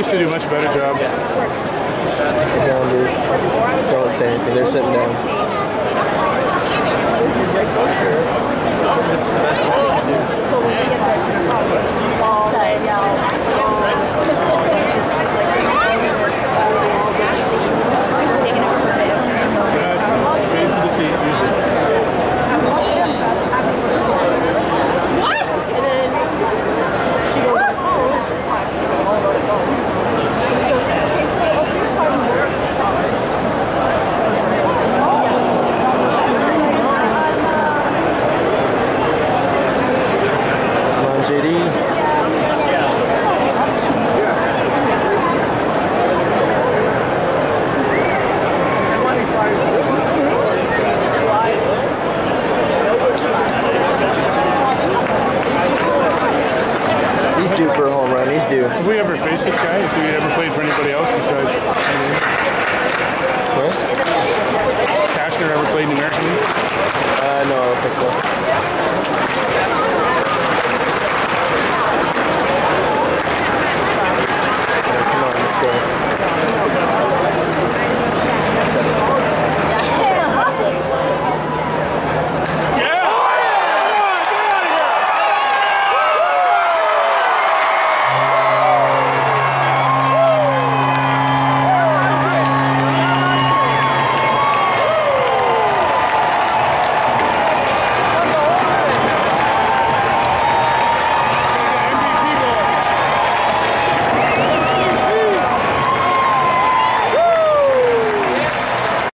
used to do a much better job. Sit down, dude. Don't say anything. They're sitting down. This is the best thing to do. He's due for a home run. He's due. Have we ever faced this guy? Has he ever played for anybody else besides? What? Cashner ever played in the American League? No, I don't think so.